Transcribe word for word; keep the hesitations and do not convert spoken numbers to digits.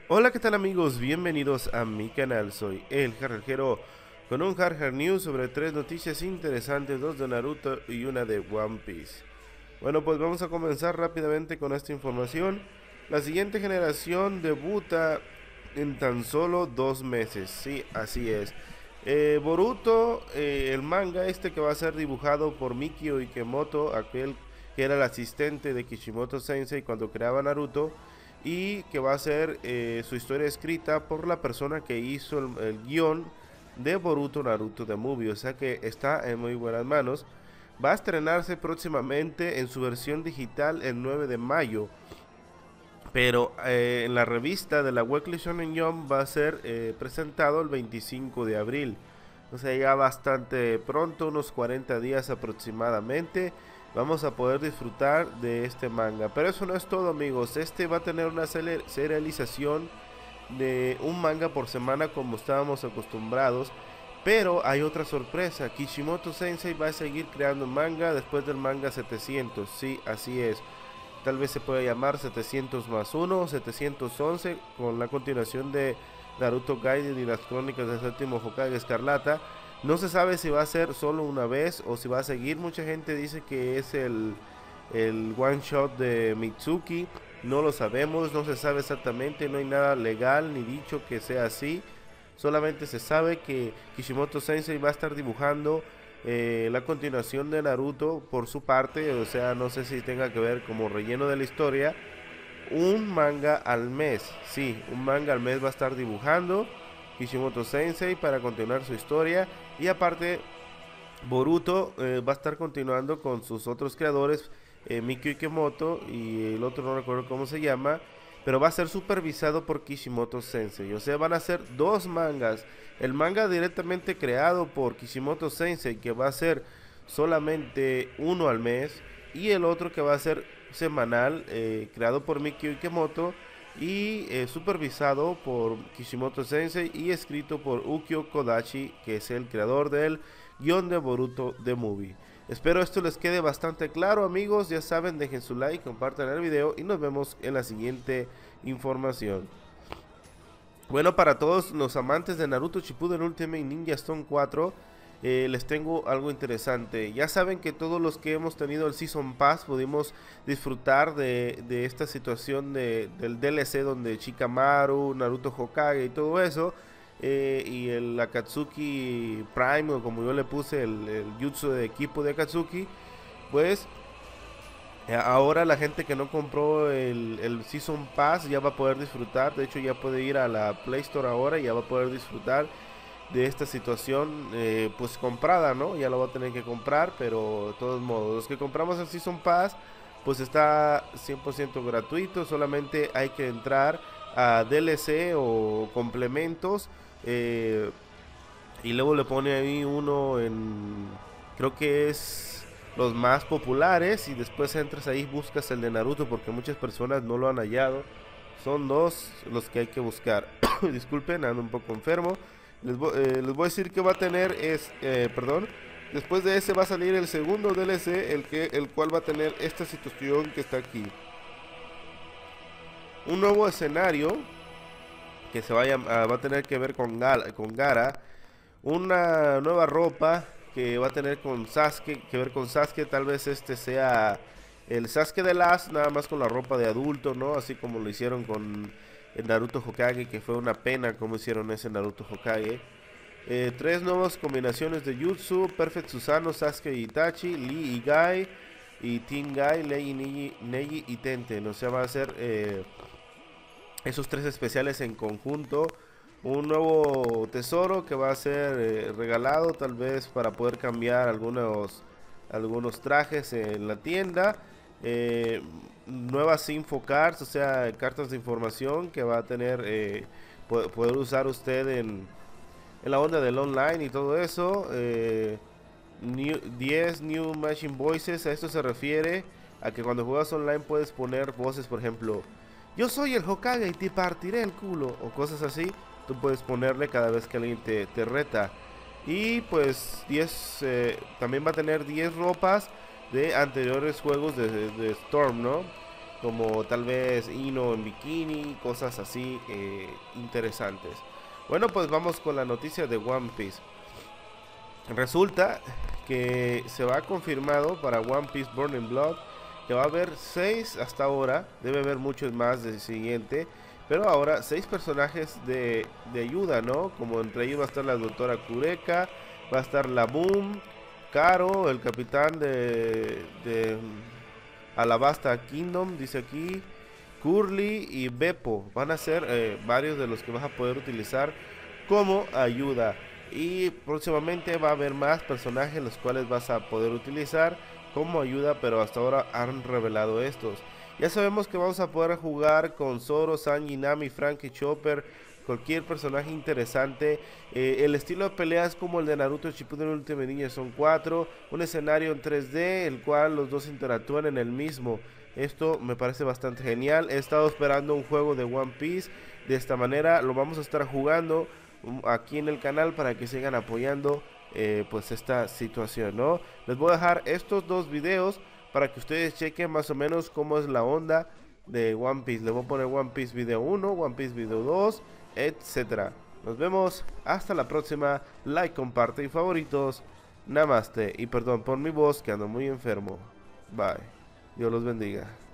Hola, ¿qué tal amigos? Bienvenidos a mi canal, soy el Jarjero con un Jarjar News sobre tres noticias interesantes, dos de Naruto y una de One Piece. Bueno, pues vamos a comenzar rápidamente con esta información. La siguiente generación debuta en tan solo dos meses, sí, así es. Eh, Boruto, eh, el manga este que va a ser dibujado por Mikio Ikemoto, aquel que era el asistente de Kishimoto Sensei cuando creaba Naruto, y que va a ser eh, su historia escrita por la persona que hizo el, el guión de Boruto Naruto The Movie, o sea que está en muy buenas manos. Va a estrenarse próximamente en su versión digital el nueve de mayo, pero eh, en la revista de la Weekly Shonen Jump va a ser eh, presentado el veinticinco de abril, o sea ya bastante pronto, unos cuarenta días aproximadamente. Vamos a poder disfrutar de este manga, pero eso no es todo amigos. Este va a tener una serialización de un manga por semana como estábamos acostumbrados, pero hay otra sorpresa. Kishimoto Sensei va a seguir creando manga después del manga setecientos. Sí, así es. Tal vez se pueda llamar setecientos más uno, setecientos once, con la continuación de Naruto Gaiden y las crónicas del séptimo Hokage Escarlata. No se sabe si va a ser solo una vez o si va a seguir. Mucha gente dice que es el, el one shot de Mitsuki. No lo sabemos, no se sabe exactamente, no hay nada legal ni dicho que sea así. Solamente se sabe que Kishimoto Sensei va a estar dibujando eh, la continuación de Naruto por su parte. O sea, no sé si tenga que ver como relleno de la historia. Un manga al mes, sí, un manga al mes va a estar dibujando Kishimoto Sensei para continuar su historia. Y aparte Boruto eh, va a estar continuando con sus otros creadores, eh, Mikio Ikemoto y el otro no recuerdo cómo se llama, pero va a ser supervisado por Kishimoto Sensei. O sea, van a ser dos mangas. El manga directamente creado por Kishimoto Sensei, que va a ser solamente uno al mes, y el otro que va a ser semanal, eh, creado por Mikio Ikemoto y eh, supervisado por Kishimoto Sensei y escrito por Ukyo Kodachi, que es el creador del guión de Boruto The Movie. Espero esto les quede bastante claro amigos, ya saben, dejen su like, compartan el video y nos vemos en la siguiente información. Bueno, para todos los amantes de Naruto Shippuden Ultimate Ninja Storm cuatro, eh, les tengo algo interesante. Ya saben que todos los que hemos tenido el Season Pass pudimos disfrutar de, de esta situación de, del D L C donde Shikamaru, Naruto Hokage y todo eso. Eh, y el Akatsuki Prime, o como yo le puse el, el jutsu de equipo de Akatsuki, pues eh, ahora la gente que no compró el, el Season Pass ya va a poder disfrutar. De hecho ya puede ir a la Play Store ahora y ya va a poder disfrutar de esta situación eh, pues comprada, ¿no? Ya lo va a tener que comprar, pero de todos modos, los que compramos el Season Pass pues está cien por ciento gratuito. Solamente hay que entrar a D L C o complementos, eh, y luego le pone ahí uno en, creo que es los más populares, y después entras ahí, buscas el de Naruto porque muchas personas no lo han hallado. Son dos los que hay que buscar. Disculpen, ando un poco enfermo. Les, vo eh, les voy a decir que va a tener es, eh, perdón, después de ese va a salir el segundo D L C, el, que, el cual va a tener esta situación que está aquí. Un nuevo escenario que se vaya, a, va a tener que ver con, Gal, con Gara. Una nueva ropa que va a tener con Sasuke, que ver con Sasuke. Tal vez este sea el Sasuke de Last, nada más con la ropa de adulto, ¿no? Así como lo hicieron con el Naruto Hokage, que fue una pena como hicieron ese Naruto Hokage. Eh, tres nuevas combinaciones de Jutsu: Perfect Susano, Sasuke y Itachi, Lee y Gai, y Team Gai, Lei, Neji, Neji y Tenten. O sea, va a ser eh, esos tres especiales en conjunto. Un nuevo tesoro que va a ser eh, regalado, tal vez para poder cambiar algunos, algunos trajes en la tienda. Eh, nuevas info cards, o sea, cartas de información que va a tener, eh, poder usar usted en, en la onda del online y todo eso. Eh, new, diez New Machine Voices, a esto se refiere a que cuando juegas online puedes poner voces, por ejemplo, yo soy el Hokage y te partiré el culo, o cosas así. Tú puedes ponerle cada vez que alguien te, te reta. Y pues diez, eh, también va a tener diez ropas de anteriores juegos de, de, de Storm, ¿no? como tal vez Ino en bikini, cosas así eh, interesantes. Bueno, pues vamos con la noticia de One Piece. Resulta que se va confirmado para One Piece Burning Blood que va a haber seis hasta ahora, debe haber muchos más del siguiente, pero ahora seis personajes de, de ayuda, ¿no? Como entre ellos va a estar la doctora Kureka, va a estar la Boom, Karo, el capitán de, de Alabasta Kingdom, dice aquí, Curly y Beppo. Van a ser eh, varios de los que vas a poder utilizar como ayuda. Y próximamente va a haber más personajes los cuales vas a poder utilizar como ayuda, pero hasta ahora han revelado estos. Ya sabemos que vamos a poder jugar con Zoro, Sanji, Nami, Frankie, Chopper, cualquier personaje interesante. Eh, el estilo de pelea es como el de Naruto Shippuden Ultimate Ninja, son cuatro, un escenario en tres D, el cual los dos interactúan en el mismo. Esto me parece bastante genial. He estado esperando un juego de One Piece. De esta manera lo vamos a estar jugando aquí en el canal para que sigan apoyando eh, pues esta situación, ¿no? Les voy a dejar estos dos videos para que ustedes chequen más o menos cómo es la onda de One Piece. Les voy a poner One Piece video uno, One Piece video dos, etcétera. Nos vemos hasta la próxima. Like, comparte y favoritos. Namaste. Y perdón por mi voz que ando muy enfermo. Bye. Dios los bendiga.